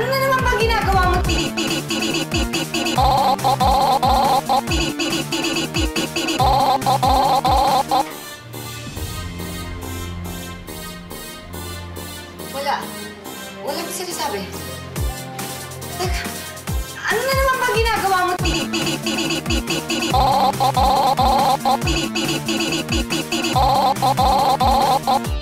Ano na naman ba ginagawa mo? Wala. Walang sinasabi. Teka, ano na naman ba ginagawa mo?